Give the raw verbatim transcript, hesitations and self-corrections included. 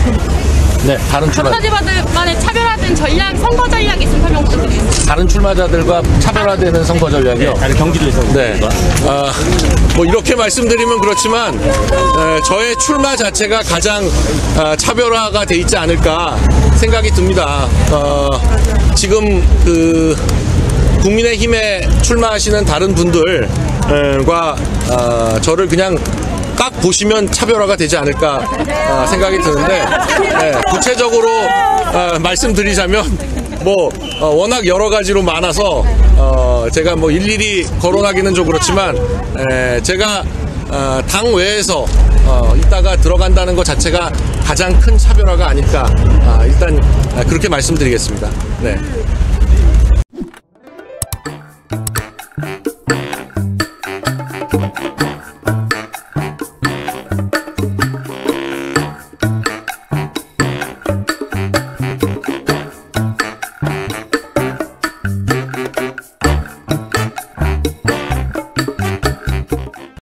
네, 다른 출마 출마자들만의 차별화된 전략, 선거 전략 있으면 설명 부탁드리겠습니다. 다른 출마자들과 차별화되는 선거 전략이요. 네, 다른 경기도에서. 네. 아, 뭐 이렇게 말씀드리면 그렇지만 에, 저의 출마 자체가 가장 아, 차별화가 돼 있지 않을까 생각이 듭니다. 어, 지금 그 국민의힘에 출마하시는 다른 분들과 어, 저를 그냥 딱 보시면 차별화가 되지 않을까 어, 생각이 드는데 네, 구체적으로 어, 말씀드리자면 뭐 어, 워낙 여러 가지로 많아서 어, 제가 뭐 일일이 거론하기는 좀 그렇지만 에, 제가 어, 당 외에서 어, 있다가 들어간다는 것 자체가 가장 큰 차별화가 아닐까 아, 일단 그렇게 말씀드리겠습니다. 네.